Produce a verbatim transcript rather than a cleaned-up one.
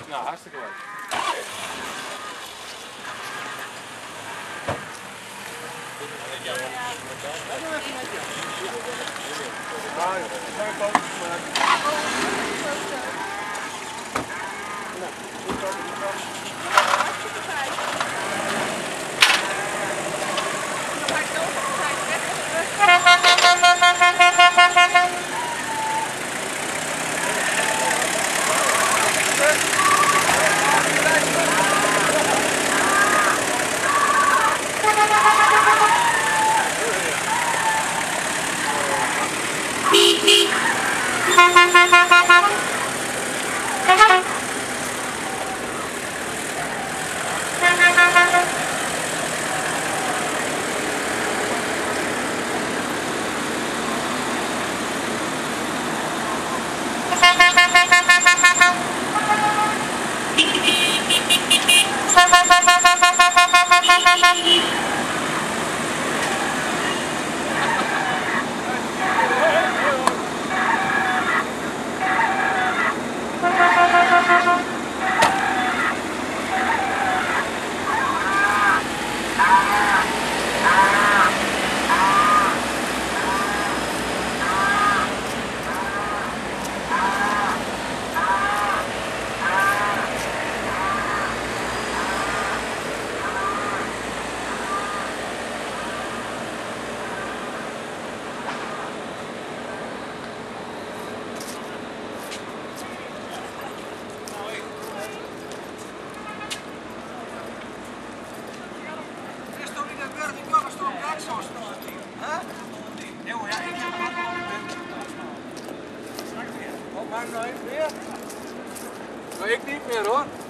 Nou, hartstikke leuk. Ja, doe even met je. Ja, ik ga een foto maken. Nou, goed over de kant. Hartstikke fijn. Dan ga ik zo op de tijd Maar ik niet meer hoor.